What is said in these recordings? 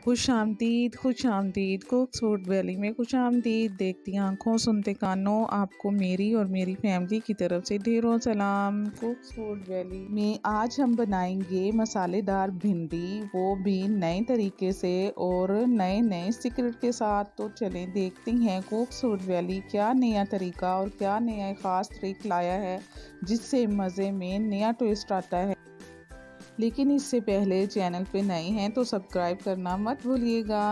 खुशामदीद खुशामदीद खूबसूरत वैली में खुशामदीद। देखती आंखों सुनते कानों, आपको मेरी और मेरी फैमिली की तरफ से ढेरों सलाम। खूबसूरत वैली में आज हम बनाएंगे मसालेदार भिंडी, वो भी नए तरीके से और नए नए सीक्रेट के साथ। तो चलें देखते हैं खूबसूरत वैली क्या नया तरीका और क्या नया ख़ास ट्रिक लाया है जिससे मज़े में नया ट्विस्ट आता है। लेकिन इससे पहले चैनल पे नए हैं तो सब्सक्राइब करना मत भूलिएगा।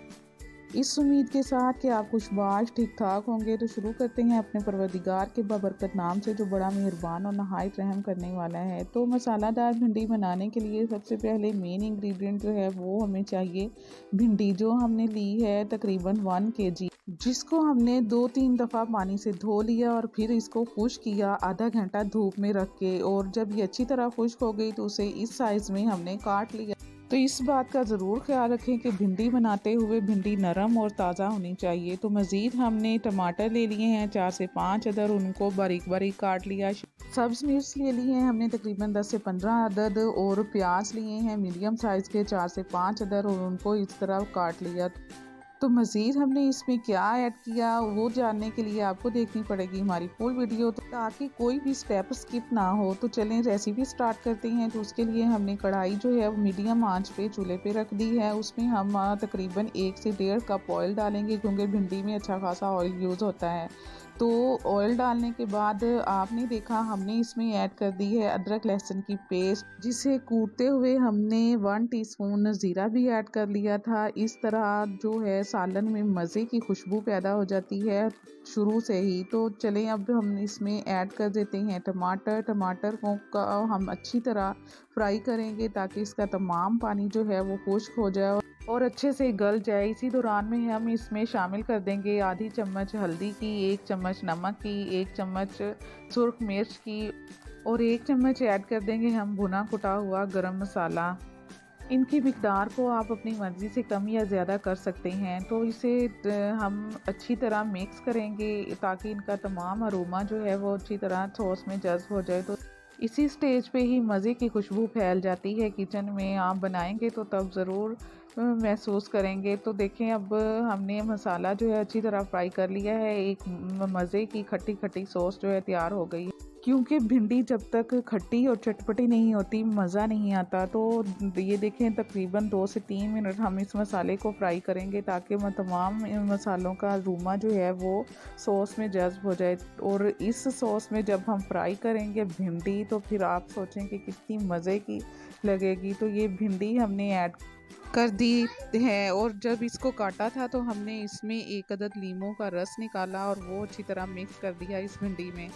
इस उम्मीद के साथ कि आप खुशबाश ठीक ठाक होंगे तो शुरू करते हैं अपने परवरदिगार के बाबरकत नाम से जो बड़ा मेहरबान और नहायत रहम करने वाला है। तो मसालादार भिंडी बनाने के लिए सबसे पहले मेन इंग्रेडिएंट जो है वो हमें चाहिए भिंडी, जो हमने ली है तकरीबन 1 kg, जिसको हमने 2-3 दफ़ा पानी से धो लिया और फिर इसको खुश्क किया आधा घंटा धूप में रख के। और जब ये अच्छी तरह खुश्क हो गई तो उसे इस साइज़ में हमने काट लिया। तो इस बात का ज़रूर ख्याल रखें कि भिंडी बनाते हुए भिंडी नरम और ताज़ा होनी चाहिए। तो मज़ीद हमने टमाटर ले लिए हैं 4 से 5 अदर, उनको बारीक बारीक काट लिया। सब्ज़ मिर्च ले ली हैं हमने तकरीबन 10 से 15 अदद, और प्याज लिए हैं मीडियम साइज़ के 4 से 5 अदर, और उनको इस तरह काट लिया। तो मज़ीद हमने इसमें क्या ऐड किया वो जानने के लिए आपको देखनी पड़ेगी हमारी फुल वीडियो, तो ताकि कोई भी स्टेप स्किप ना हो। तो चलें रेसिपी स्टार्ट करते हैं। तो उसके लिए हमने कढ़ाई जो है वो मीडियम आंच पे चूल्हे पे रख दी है। उसमें हम तकरीबन 1 से 1.5 कप ऑयल डालेंगे, क्योंकि भिंडी में अच्छा खासा ऑयल यूज़ होता है। तो ऑयल डालने के बाद आपने देखा हमने इसमें ऐड कर दी है अदरक लहसुन की पेस्ट, जिसे कूटते हुए हमने 1 टीस्पून ज़ीरा भी ऐड कर लिया था। इस तरह जो है सालन में मज़े की खुशबू पैदा हो जाती है शुरू से ही। तो चलें अब हम इसमें ऐड कर देते हैं टमाटर। टमाटर को हम अच्छी तरह फ्राई करेंगे ताकि इसका तमाम पानी जो है वो खुश्क हो जाए और अच्छे से गल जाए। इसी दौरान में हम इसमें शामिल कर देंगे आधी चम्मच हल्दी की, 1 चम्मच नमक की, 1 चम्मच सुर्ख मिर्च की, और 1 चम्मच ऐड कर देंगे हम भुना कुटा हुआ गरम मसाला। इनकी मिकदार को आप अपनी मर्ज़ी से कम या ज़्यादा कर सकते हैं। तो इसे हम अच्छी तरह मिक्स करेंगे ताकि इनका तमाम अरोमा जो है वो अच्छी तरह सॉस में जज़्ब हो जाए। तो इसी स्टेज पे ही मज़े की खुशबू फैल जाती है किचन में। आप बनाएंगे तो तब ज़रूर महसूस करेंगे। तो देखें अब हमने मसाला जो है अच्छी तरह फ्राई कर लिया है। एक मज़े की खट्टी खट्टी सॉस जो है तैयार हो गई है। क्योंकि भिंडी जब तक खट्टी और चटपटी नहीं होती मज़ा नहीं आता। तो ये देखें तकरीबन 2 से 3 मिनट हम इस मसाले को फ्राई करेंगे ताकि तमाम मसालों का अरोमा जो है वो सॉस में जज़्ब हो जाए। और इस सॉस में जब हम फ्राई करेंगे भिंडी तो फिर आप सोचें कि कितनी मज़े की लगेगी। तो ये भिंडी हमने ऐड कर दी है, और जब इसको काटा था तो हमने इसमें 1 अदद लीमू का रस निकाला और वो अच्छी तरह मिक्स कर दिया इस भिंडी में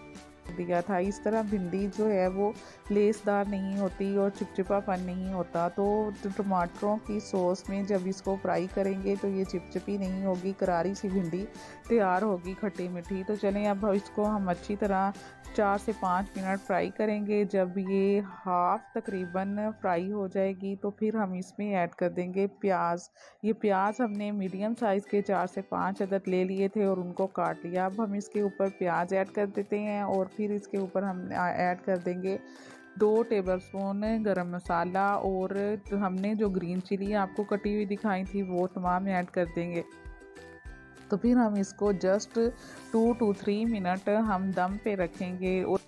दिया था। इस तरह भिंडी जो है वो लेसदार नहीं होती और चिपचिपापन नहीं होता। तो टमाटरों की सॉस में जब इसको फ्राई करेंगे तो ये चिपचिपी नहीं होगी, करारी सी भिंडी तैयार होगी खट्टी मीठी। तो चलें अब इसको हम अच्छी तरह 4 से 5 मिनट फ्राई करेंगे। जब ये हाफ तकरीबन फ्राई हो जाएगी तो फिर हम इसमें ऐड कर देंगे प्याज। ये प्याज हमने मीडियम साइज़ के 4 से 5 अदद ले लिए थे और उनको काट लिया। अब हम इसके ऊपर प्याज ऐड कर देते हैं और फिर इसके ऊपर हम ऐड कर देंगे 2 टेबलस्पून गरम मसाला, और हमने जो ग्रीन चिली आपको कटी हुई दिखाई थी वो तमाम ऐड कर देंगे। तो फिर हम इसको जस्ट 2 to 3 मिनट हम दम पे रखेंगे। और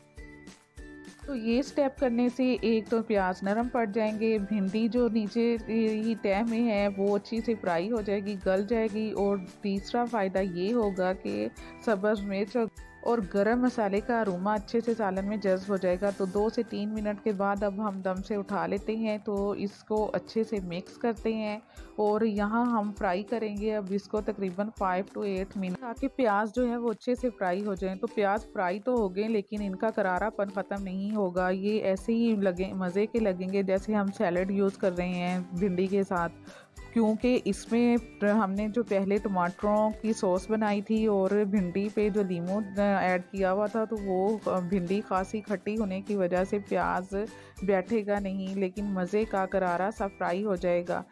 तो ये स्टेप करने से एक तो प्याज नरम पड़ जाएंगे, भिंडी जो नीचे ही तह में है वो अच्छी से फ्राई हो जाएगी, गल जाएगी, और तीसरा फ़ायदा ये होगा कि सब्ज़ मिर्च और गरम मसाले का अरोमा अच्छे से सालन में जज़्ब हो जाएगा। तो 2 से 3 मिनट के बाद अब हम दम से उठा लेते हैं। तो इसको अच्छे से मिक्स करते हैं और यहाँ हम फ्राई करेंगे अब इसको तकरीबन 5 to 8 मिनट, ताकि प्याज जो है वो अच्छे से फ्राई हो जाए। तो प्याज फ्राई तो हो गए लेकिन इनका करारापन ख़त्म नहीं होगा, ये ऐसे ही लगे मज़े के लगेंगे जैसे हम सैलड यूज़ कर रहे हैं भिंडी के साथ। क्योंकि इसमें हमने जो पहले टमाटरों की सॉस बनाई थी और भिंडी पे जो लीमू ऐड किया हुआ था, तो वो भिंडी खासी खट्टी होने की वजह से प्याज बैठेगा नहीं, लेकिन मज़े का करारा सा फ्राई हो जाएगा।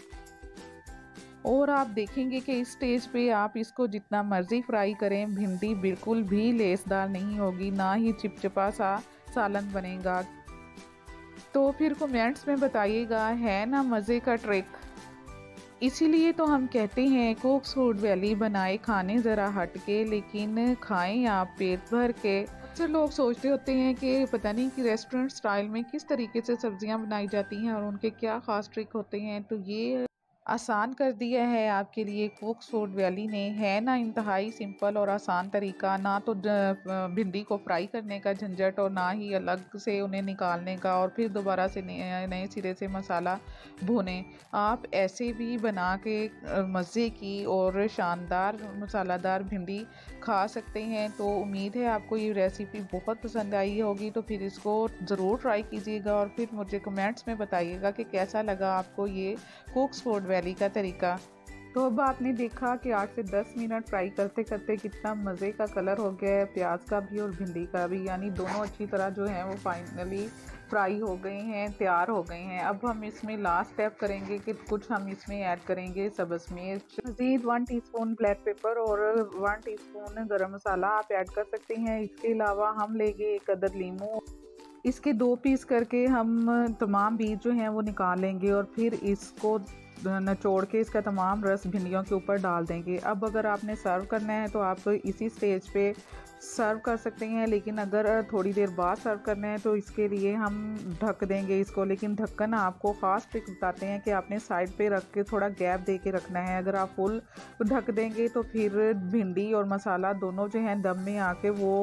और आप देखेंगे कि इस स्टेज पे आप इसको जितना मर्ज़ी फ्राई करें भिंडी बिल्कुल भी लेसदार नहीं होगी, ना ही चिपचिपा सा सालन बनेगा। तो फिर कमेंट्स में बताइएगा, है ना मज़े का ट्रिक। इसीलिए तो हम कहते हैं कोक्स फूड वैली बनाए खाने ज़रा हट के, लेकिन खाएं आप पेट भर के। अक्सर लोग सोचते होते हैं कि पता नहीं कि रेस्टोरेंट स्टाइल में किस तरीके से सब्जियां बनाई जाती हैं और उनके क्या खास ट्रिक होते हैं, तो ये आसान कर दिया है आपके लिए कोक्स फूड वैली ने। है ना इंतहाई सिंपल और आसान तरीका, ना तो भिंडी को फ्राई करने का झंझट और ना ही अलग से उन्हें निकालने का और फिर दोबारा से नए सिरे से मसाला भुने। आप ऐसे भी बना के मज़े की और शानदार मसालादार भिंडी खा सकते हैं। तो उम्मीद है आपको ये रेसिपी बहुत पसंद आई होगी, तो फिर इसको ज़रूर ट्राई कीजिएगा और फिर मुझे कमेंट्स में बताइएगा कि कैसा लगा आपको ये कोक्स फूड वैली का तरीका। तो अब आपने देखा कि 8 से 10 मिनट फ्राई करते करते कितना मज़े का कलर हो गया है, प्याज का भी और भिंडी का भी, यानी दोनों अच्छी तरह जो है वो फाइनली फ्राई हो गए हैं, तैयार हो गए हैं। अब हम इसमें लास्ट स्टेप करेंगे कि कुछ हम इसमें ऐड करेंगे सब्ज़ मिर्च, मज़ीद 1 टीस्पून ब्लैक पेपर और 1 टीस्पून गरम मसाला आप ऐड कर सकते हैं। इसके अलावा हम लेंगे 1 अदद लीमू, इसके 2 पीस करके हम तमाम बीज जो हैं वो निकाल लेंगे और फिर इसको निचोड़ के इसका तमाम रस भिंडियों के ऊपर डाल देंगे। अब अगर आपने सर्व करना है तो आप इसी स्टेज पे सर्व कर सकते हैं, लेकिन अगर थोड़ी देर बाद सर्व करना है तो इसके लिए हम ढक देंगे इसको। लेकिन ढक्कन आपको ख़ास ट्रिक बताते हैं कि आपने साइड पे रख के थोड़ा गैप दे के रखना है। अगर आप फुल ढक देंगे तो फिर भिंडी और मसाला दोनों जो हैं दम में आके वो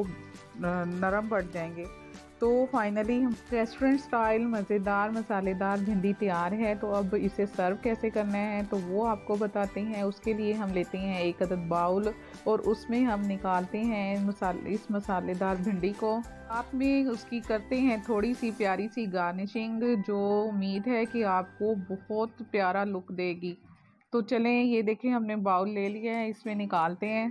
नरम पड़ जाएंगे। तो फाइनली रेस्टोरेंट स्टाइल मज़ेदार मसालेदार भिंडी तैयार है। तो अब इसे सर्व कैसे करना है तो वो आपको बताते हैं। उसके लिए हम लेते हैं 1 अदद बाउल और उसमें हम निकालते हैं इस मसालेदार भिंडी को। आप में उसकी करते हैं थोड़ी सी प्यारी सी गार्निशिंग, जो उम्मीद है कि आपको बहुत प्यारा लुक देगी। तो चलें, ये देखें हमने बाउल ले लिया है, इसमें निकालते हैं।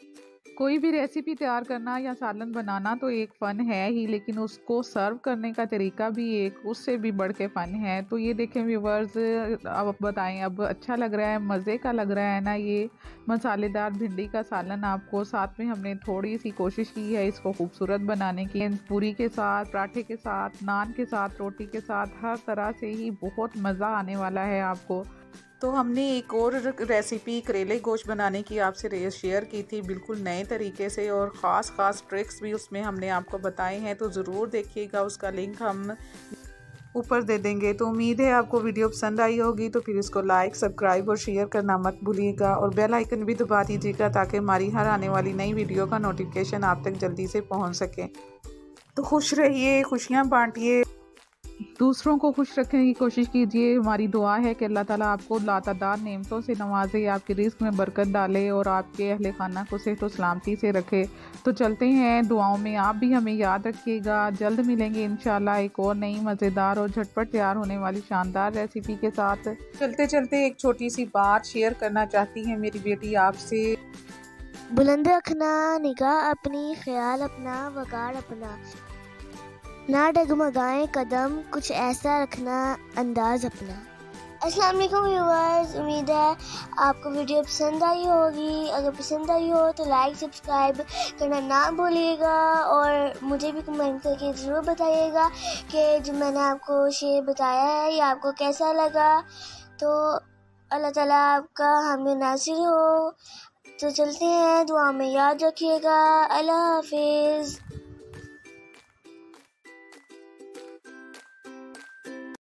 कोई भी रेसिपी तैयार करना या सालन बनाना तो एक फ़न है ही, लेकिन उसको सर्व करने का तरीका भी एक उससे भी बढ़ के फ़न है। तो ये देखें व्यूवर्स, अब बताएं अब अच्छा लग रहा है, मज़े का लग रहा है ना ये मसालेदार भिंडी का सालन आपको। साथ में हमने थोड़ी सी कोशिश की है इसको खूबसूरत बनाने की। पूरी के साथ, पराठे के साथ, नान के साथ, रोटी के साथ, हर तरह से ही बहुत मज़ा आने वाला है आपको। तो हमने एक और रेसिपी करेले गोश्त बनाने की आपसे शेयर की थी, बिल्कुल नए तरीके से, और ख़ास ट्रिक्स भी उसमें हमने आपको बताए हैं। तो ज़रूर देखिएगा, उसका लिंक हम ऊपर दे देंगे। तो उम्मीद है आपको वीडियो पसंद आई होगी। तो फिर इसको लाइक, सब्सक्राइब और शेयर करना मत भूलिएगा और बेल आइकन भी दबा दीजिएगा ताकि हमारी हर आने वाली नई वीडियो का नोटिफिकेशन आप तक जल्दी से पहुँच सके। तो खुश रहिए, खुशियाँ बांटिए, दूसरों को खुश रखने की कोशिश कीजिए। हमारी दुआ है कि अल्लाह ताला आपको लातादार नेमतों से नवाजे, आपके रिस्क में बरकत डाले और आपके अहले खाना को सेहत और सलामती से रखे। तो चलते हैं, दुआओं में आप भी हमें याद रखिएगा। जल्द मिलेंगे इंशाल्लाह एक और नई मज़ेदार और झटपट तैयार होने वाली शानदार रेसिपी के साथ। चलते चलते एक छोटी सी बात शेयर करना चाहती है मेरी बेटी आपसे। बुलंद रखना निगाह अपनी, ख्याल अपना, वक़ार अपना, ना डगमगाएं कदम, कुछ ऐसा रखना अंदाज अपना। अस्सलाम वालेकुम व्यूअर्स, उम्मीद है आपको वीडियो पसंद आई होगी। अगर पसंद आई हो तो लाइक सब्सक्राइब करना ना भूलिएगा और मुझे भी कमेंट करके ज़रूर बताइएगा कि जो मैंने आपको शेयर बताया है ये आपको कैसा लगा। तो अल्लाह ताला आपका हामी नासिर हो। तो चलते हैं, दुआ में याद रखिएगा। अल्लाह हाफिज़।